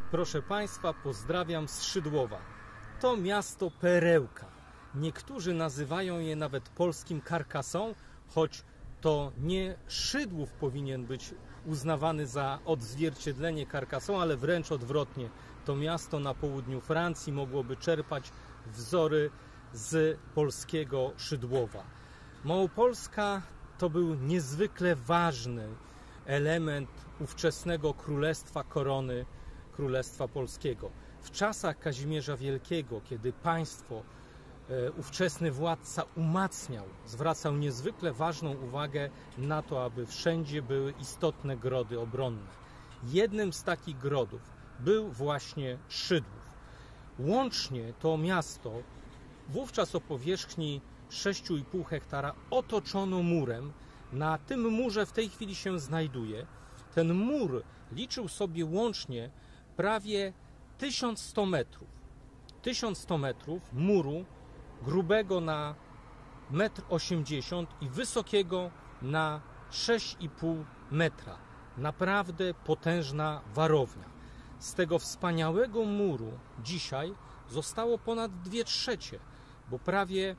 Proszę Państwa, pozdrawiam z Szydłowa. To miasto perełka. Niektórzy nazywają je nawet polskim Carcassonne, choć to nie Szydłów powinien być uznawany za odzwierciedlenie Carcassonne, ale wręcz odwrotnie. To miasto na południu Francji mogłoby czerpać wzory z polskiego Szydłowa. Małopolska to był niezwykle ważny element ówczesnego królestwa korony Królestwa Polskiego. W czasach Kazimierza Wielkiego, kiedy państwo, ówczesny władca umacniał, zwracał niezwykle ważną uwagę na to, aby wszędzie były istotne grody obronne. Jednym z takich grodów był właśnie Szydłów. Łącznie to miasto, wówczas o powierzchni 6,5 hektara, otoczono murem. Na tym murze w tej chwili się znajduje. Ten mur liczył sobie łącznie prawie 1100 metrów. 1100 metrów muru grubego na 1,80 m i wysokiego na 6,5 metra. Naprawdę potężna warownia. Z tego wspaniałego muru dzisiaj zostało ponad 2/3, bo prawie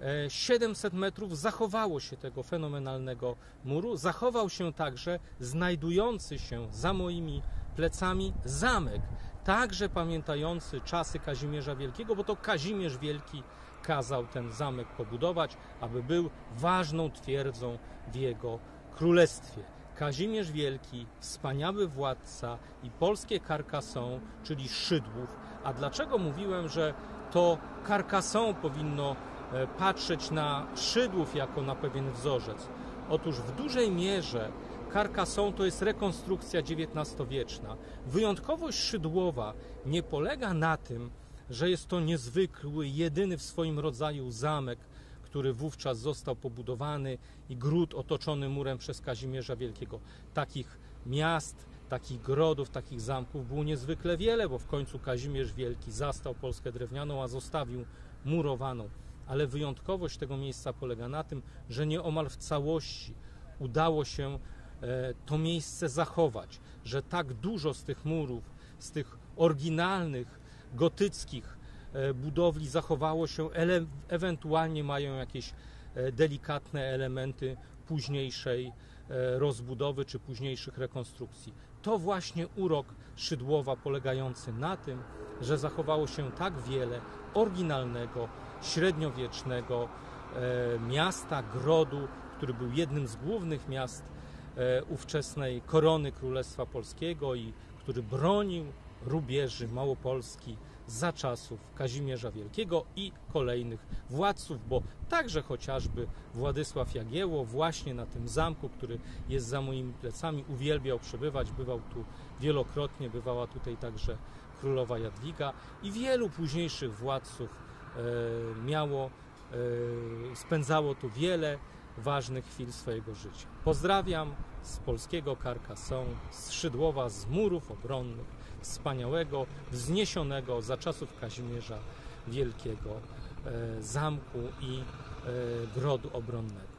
700 metrów zachowało się tego fenomenalnego muru. Zachował się także znajdujący się za moimi plecami zamek, także pamiętający czasy Kazimierza Wielkiego, bo to Kazimierz Wielki kazał ten zamek pobudować, aby był ważną twierdzą w jego królestwie. Kazimierz Wielki, wspaniały władca i polskie Carcassonne, czyli Szydłów. A dlaczego mówiłem, że to Carcassonne powinno patrzeć na Szydłów jako na pewien wzorzec? Otóż w dużej mierze Carcassonne to jest rekonstrukcja XIX-wieczna. Wyjątkowość Szydłowa nie polega na tym, że jest to niezwykły, jedyny w swoim rodzaju zamek, który wówczas został pobudowany i gród otoczony murem przez Kazimierza Wielkiego. Takich miast, takich grodów, takich zamków było niezwykle wiele, bo w końcu Kazimierz Wielki zastał Polskę drewnianą, a zostawił murowaną. Ale wyjątkowość tego miejsca polega na tym, że nieomal w całości udało się to miejsce zachować, że tak dużo z tych murów, z tych oryginalnych, gotyckich budowli zachowało się, ewentualnie mają jakieś delikatne elementy późniejszej rozbudowy czy późniejszych rekonstrukcji. To właśnie urok Szydłowa polegający na tym, że zachowało się tak wiele oryginalnego, średniowiecznego miasta, grodu, który był jednym z głównych miast ówczesnej korony Królestwa Polskiego i który bronił rubieży Małopolski za czasów Kazimierza Wielkiego i kolejnych władców, bo także chociażby Władysław Jagiełło właśnie na tym zamku, który jest za moimi plecami, uwielbiał przebywać, bywał tu wielokrotnie, bywała tutaj także królowa Jadwiga i wielu późniejszych władców spędzało tu wiele ważnych chwil swojego życia. Pozdrawiam z polskiego Carcassonne, z Szydłowa, z murów obronnych, wspaniałego, wzniesionego za czasów Kazimierza Wielkiego zamku i grodu obronnego.